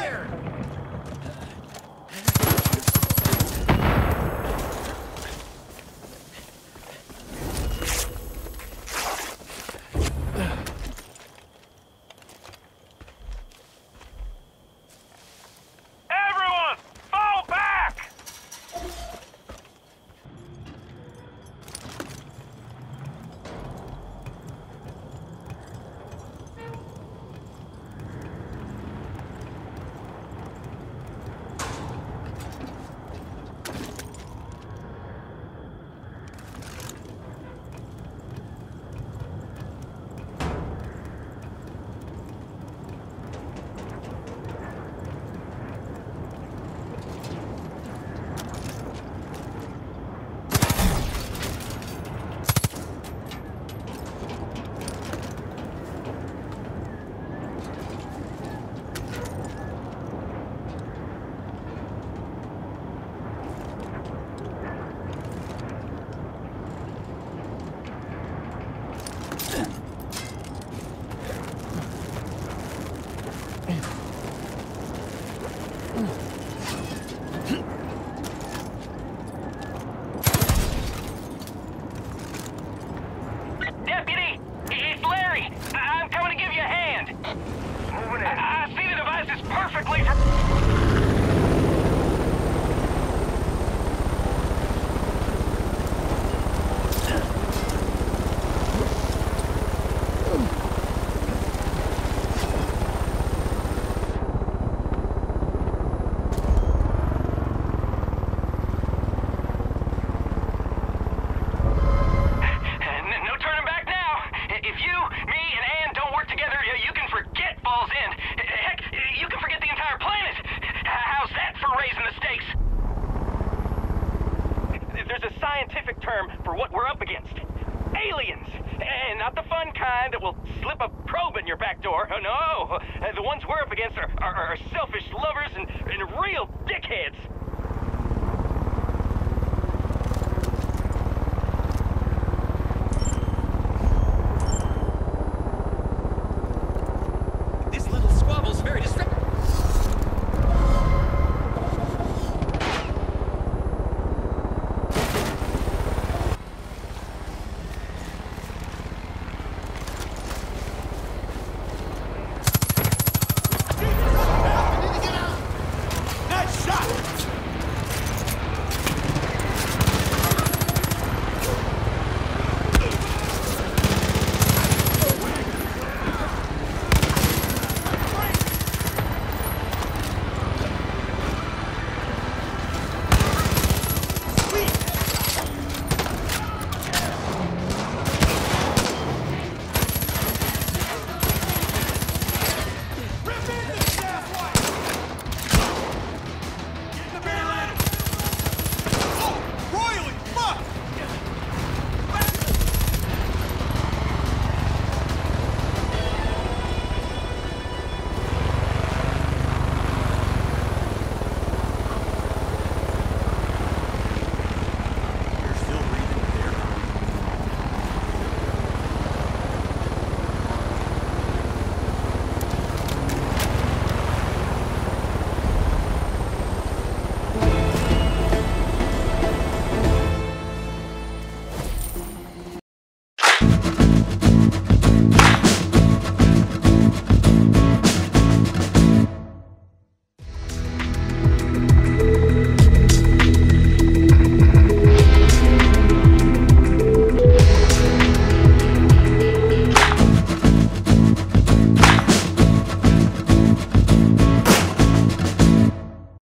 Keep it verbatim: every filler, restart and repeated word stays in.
fire! Deputy, it's Larry. I'm coming to give you a hand. Moving in. I, I see the device is perfectly for... Scientific term for what we're up against. Aliens! And not the fun kind that will slip a probe in your back door. Oh, no! The ones we're up against are, are, are selfish lovers and, and real dickheads.